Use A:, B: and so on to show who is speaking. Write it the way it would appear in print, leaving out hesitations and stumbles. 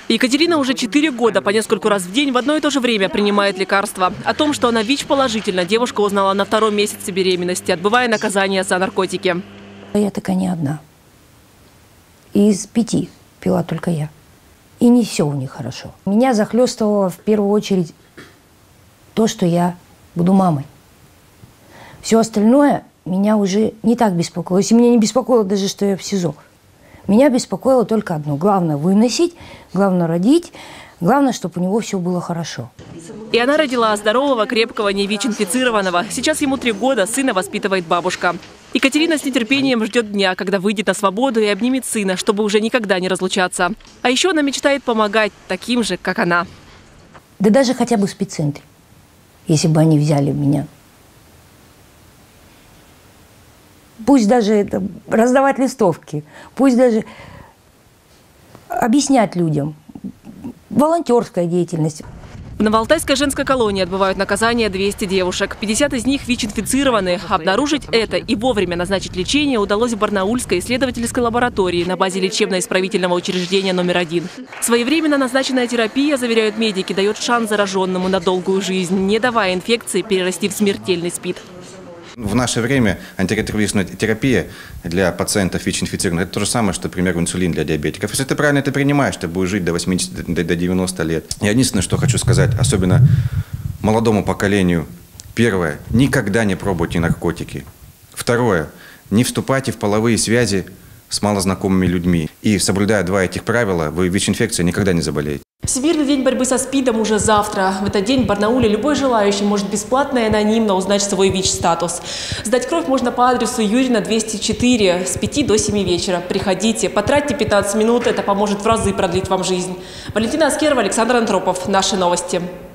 A: Екатерина уже 4 года по нескольку раз в день в одно и то же время принимает лекарства. О том, что она ВИЧ-положительна, девушка узнала на 2-м месяце беременности, отбывая наказание за наркотики.
B: Я такая не одна. Из 5 пила только я. И не все у них хорошо. Меня захлестывало в первую очередь то, что я буду мамой. Все остальное меня уже не так беспокоило. Если меня не беспокоило даже, что я в СИЗО. Меня беспокоило только одно. Главное выносить, главное родить, главное, чтобы у него все было хорошо.
A: И она родила здорового, крепкого, не ВИЧ-инфицированного. Сейчас ему 3 года, сына воспитывает бабушка. Екатерина с нетерпением ждет дня, когда выйдет на свободу и обнимет сына, чтобы уже никогда не разлучаться. А еще она мечтает помогать таким же, как она.
B: Да даже хотя бы в спеццентре, если бы они взяли меня. Пусть даже раздавать листовки, пусть даже объяснять людям. Волонтерская деятельность.
A: В Новоалтайской женской колонии отбывают наказание 200 девушек. 50 из них ВИЧ-инфицированы. Обнаружить это и вовремя назначить лечение удалось в Барнаульской исследовательской лаборатории на базе лечебно-исправительного учреждения номер 1. Своевременно назначенная терапия, заверяют медики, дает шанс зараженному на долгую жизнь, не давая инфекции перерасти в смертельный СПИД.
C: В наше время антиретровирусная терапия для пациентов ВИЧ-инфицированных – это то же самое, что, например, инсулин для диабетиков. Если ты правильно это принимаешь, ты будешь жить до 80, до 90 лет. Я единственное, что хочу сказать, особенно молодому поколению. Первое – никогда не пробуйте наркотики. Второе – не вступайте в половые связи с малознакомыми людьми. И, соблюдая 2 этих правила, вы ВИЧ-инфекцией никогда не заболеете.
A: Всемирный день борьбы со СПИДом уже завтра. В этот день в Барнауле любой желающий может бесплатно и анонимно узнать свой ВИЧ-статус. Сдать кровь можно по адресу Юрина, 204 с 5 до 7 вечера. Приходите, потратьте 15 минут, это поможет в разы продлить вам жизнь. Валентина Аскерова, Александр Антропов. Наши новости.